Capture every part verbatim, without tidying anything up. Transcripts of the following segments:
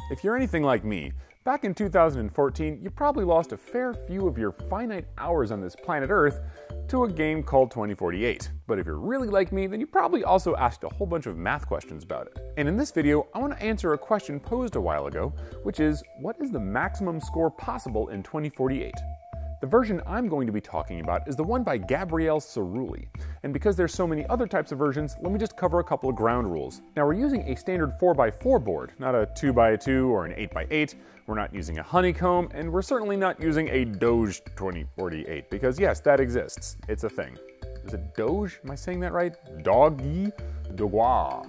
If you're anything like me, back in two thousand fourteen, you probably lost a fair few of your finite hours on this planet Earth to a game called twenty forty-eight. But if you're really like me, then you probably also asked a whole bunch of math questions about it. And in this video, I want to answer a question posed a while ago, which is, what is the maximum score possible in twenty forty-eight? The version I'm going to be talking about is the one by Gabriele Cerulli, and because there's so many other types of versions, let me just cover a couple of ground rules. Now, we're using a standard four by four board, not a two by two or an eight by eight, we're not using a honeycomb, and we're certainly not using a Doge twenty forty-eight, because yes, that exists. It's a thing. Is it Doge? Am I saying that right? Doggy? Dogoir.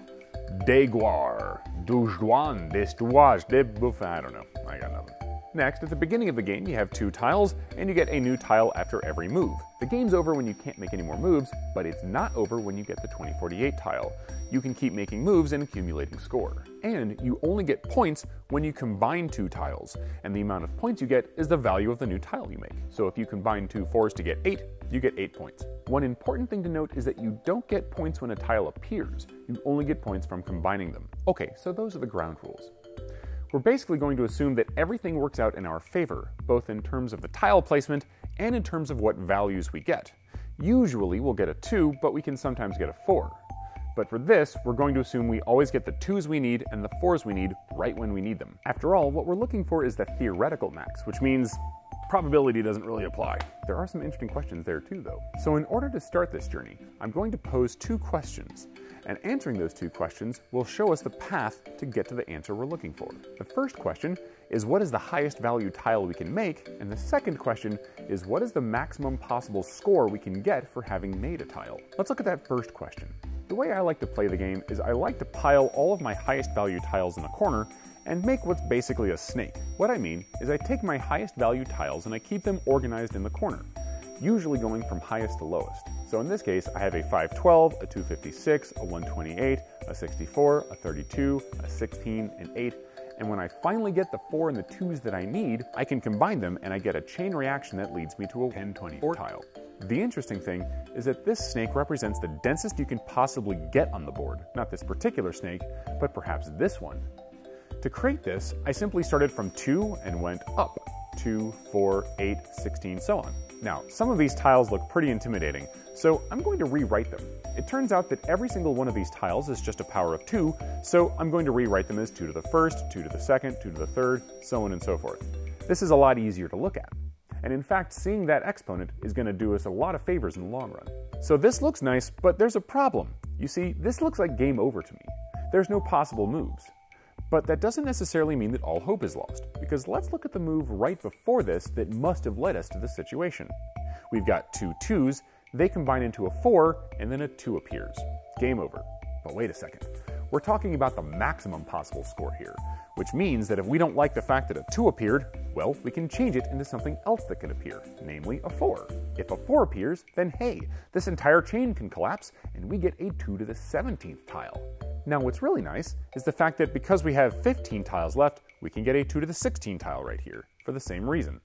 Degoir. Doujuan. Destuage. De Buffin. I don't know. I got nothing. Next, at the beginning of the game, you have two tiles, and you get a new tile after every move. The game's over when you can't make any more moves, but it's not over when you get the twenty forty-eight tile. You can keep making moves and accumulating score. And you only get points when you combine two tiles, and the amount of points you get is the value of the new tile you make. So if you combine two fours to get eight, you get eight points. One important thing to note is that you don't get points when a tile appears. You only get points from combining them. Okay, so those are the ground rules. We're basically going to assume that everything works out in our favor, both in terms of the tile placement and in terms of what values we get. Usually we'll get a two, but we can sometimes get a four. But for this, we're going to assume we always get the twos we need and the fours we need right when we need them. After all, what we're looking for is the theoretical max, which means probability doesn't really apply. There are some interesting questions there too, though. So in order to start this journey, I'm going to pose two questions. And answering those two questions will show us the path to get to the answer we're looking for. The first question is, what is the highest value tile we can make? And the second question is, what is the maximum possible score we can get for having made a tile? Let's look at that first question. The way I like to play the game is I like to pile all of my highest value tiles in the corner and make what's basically a snake. What I mean is I take my highest value tiles and I keep them organized in the corner, usually going from highest to lowest. So in this case, I have a five twelve, a two fifty-six, a one twenty-eight, a sixty-four, a thirty-two, a sixteen, an eight, and when I finally get the four and the twos that I need, I can combine them and I get a chain reaction that leads me to a ten twenty-four tile. The interesting thing is that this snake represents the densest you can possibly get on the board. Not this particular snake, but perhaps this one. To create this, I simply started from two and went up. two, four, eight, sixteen, so on. Now, some of these tiles look pretty intimidating, so I'm going to rewrite them. It turns out that every single one of these tiles is just a power of two, so I'm going to rewrite them as two to the first, two to the second, two to the third, so on and so forth. This is a lot easier to look at. And in fact, seeing that exponent is going to do us a lot of favors in the long run. So this looks nice, but there's a problem. You see, this looks like game over to me. There's no possible moves. But that doesn't necessarily mean that all hope is lost, because let's look at the move right before this that must have led us to this situation. We've got two twos, they combine into a four, and then a two appears. Game over. But wait a second. We're talking about the maximum possible score here, which means that if we don't like the fact that a two appeared, well, we can change it into something else that can appear, namely a four. If a four appears, then hey, this entire chain can collapse, and we get a two to the seventeenth tile. Now what's really nice is the fact that because we have fifteen tiles left, we can get a two to the sixteen tile right here, for the same reason.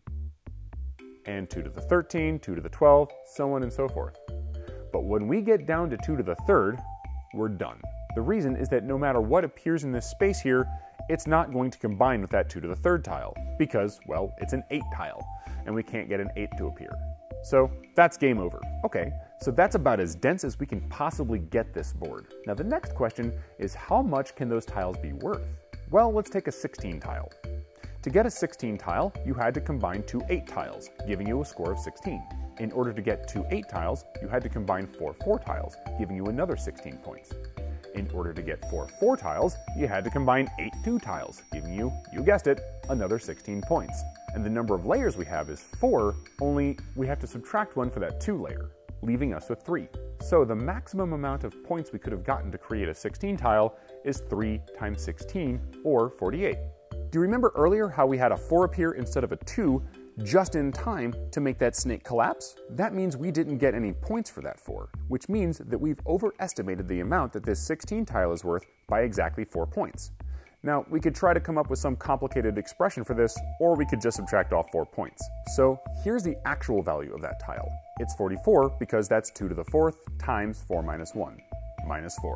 And two to the thirteen, two to the twelve, so on and so forth. But when we get down to two to the third, we're done. The reason is that no matter what appears in this space here, it's not going to combine with that two to the third tile, because, well, it's an eight tile, and we can't get an eight to appear. So that's game over. Okay, so that's about as dense as we can possibly get this board. Now the next question is, how much can those tiles be worth? Well, let's take a sixteen tile. To get a sixteen tile, you had to combine two eight tiles, giving you a score of sixteen. In order to get two eight tiles, you had to combine four four tiles, giving you another sixteen points. In order to get four four tiles, you had to combine eight two tiles, giving you, you guessed it, another sixteen points. And the number of layers we have is four, only we have to subtract one for that two layer, leaving us with three. So the maximum amount of points we could have gotten to create a sixteen tile is three times sixteen, or forty-eight. Do you remember earlier how we had a four appear instead of a two just in time to make that snake collapse? That means we didn't get any points for that four, which means that we've overestimated the amount that this sixteen tile is worth by exactly four points. Now, we could try to come up with some complicated expression for this, or we could just subtract off four points. So here's the actual value of that tile. It's forty-four because that's two to the fourth times four minus one, minus four.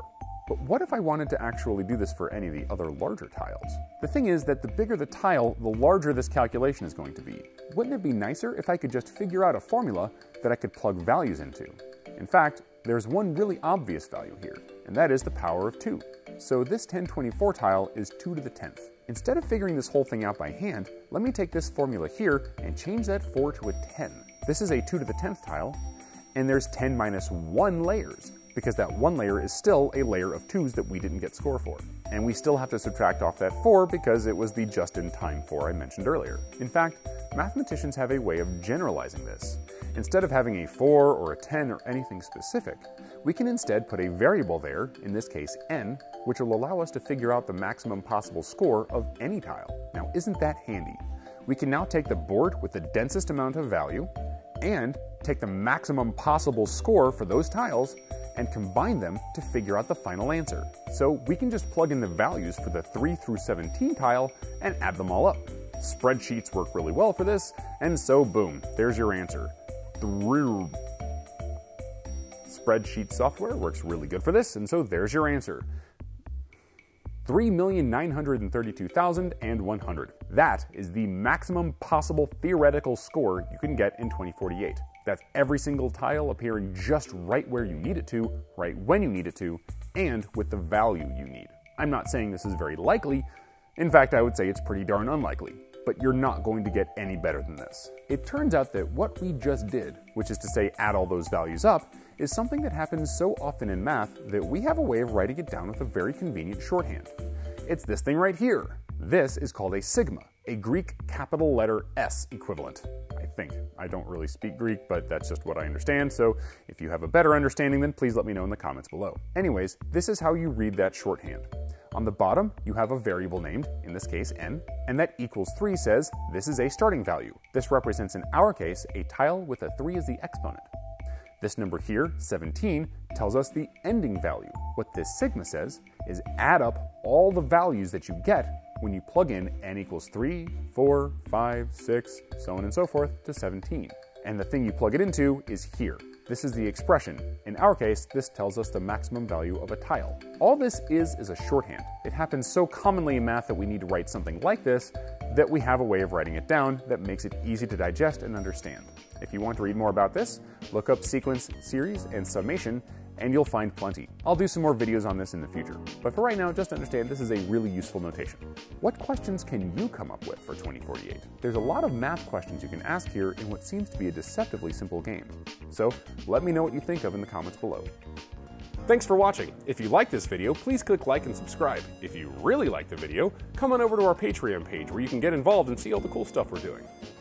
But what if I wanted to actually do this for any of the other larger tiles? The thing is that the bigger the tile, the larger this calculation is going to be. Wouldn't it be nicer if I could just figure out a formula that I could plug values into? In fact, there's one really obvious value here, and that is the power of two. So this ten twenty-four tile is two to the tenth. Instead of figuring this whole thing out by hand, let me take this formula here and change that four to a ten. This is a two to the tenth tile, and there's ten minus one layers, because that one layer is still a layer of twos that we didn't get score for. And we still have to subtract off that four because it was the just-in-time four I mentioned earlier. In fact, mathematicians have a way of generalizing this. Instead of having a four or a ten or anything specific, we can instead put a variable there, in this case n, which will allow us to figure out the maximum possible score of any tile. Now, isn't that handy? We can now take the board with the densest amount of value and take the maximum possible score for those tiles and combine them to figure out the final answer. So we can just plug in the values for the three through seventeen tile and add them all up. Spreadsheets work really well for this, and so boom, there's your answer. Through Spreadsheet software works really good for this, and so there's your answer. three million nine hundred thirty-two thousand one hundred. That is the maximum possible theoretical score you can get in twenty forty-eight. That's every single tile appearing just right where you need it to, right when you need it to, and with the value you need. I'm not saying this is very likely. In fact, I would say it's pretty darn unlikely. But you're not going to get any better than this. It turns out that what we just did, which is to say add all those values up, is something that happens so often in math that we have a way of writing it down with a very convenient shorthand. It's this thing right here. This is called a sigma, a Greek capital letter S equivalent. I think. I don't really speak Greek, but that's just what I understand, so if you have a better understanding, then please let me know in the comments below. Anyways, this is how you read that shorthand. On the bottom, you have a variable named, in this case n, and that equals three says this is a starting value. This represents, in our case, a tile with a three as the exponent. This number here, seventeen, tells us the ending value. What this sigma says is add up all the values that you get when you plug in n equals three, four, five, six, so on and so forth to seventeen. And the thing you plug it into is here. This is the expression. In our case, this tells us the maximum value of a tile. All this is is a shorthand. It happens so commonly in math that we need to write something like this that we have a way of writing it down that makes it easy to digest and understand. If you want to read more about this, look up sequence, series, and summation, and you'll find plenty. I'll do some more videos on this in the future, but for right now, just understand this is a really useful notation. What questions can you come up with for twenty forty-eight? There's a lot of math questions you can ask here in what seems to be a deceptively simple game. So let me know what you think of in the comments below. Thanks for watching. If you like this video, please click like and subscribe. If you really like the video, come on over to our Patreon page where you can get involved and see all the cool stuff we're doing.